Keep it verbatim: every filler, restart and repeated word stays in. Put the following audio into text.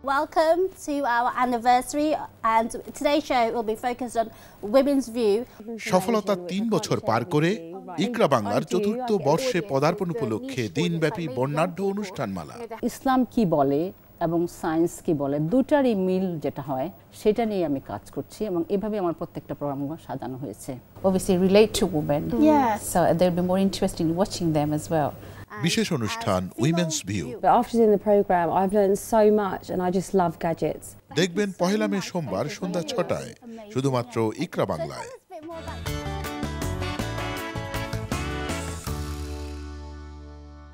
Welcome to our anniversary, and today's show will be focused on women's view. সফলতা তিন বছর পার করে ইকরা বাংলার চতুর্থ বর্ষে পদার্পণ উপলক্ষে দিনব্যাপী বর্ণাঢ্য অনুষ্ঠানমালা। ইসলাম কি বলে এবং সায়েন্স কি বলে দুটারই মিল যেটা হয় সেটা নিয়ে আমি কাজ করছি এবং এভাবে আমার প্রত্যেকটা প্রোগ্রামগুলো সাজানো হয়েছে। Obviously relate to women. Yes. So they'll be more interested in watching them as well. বিশেষ অনুষ্ঠান women's view. But after doing the program, I've learned so much and I just love gadgets. দেখবেন পহেলা মে সোমবার সন্ধ্যা ছটায় শুধুমাত্র ইকরা বাংলায়।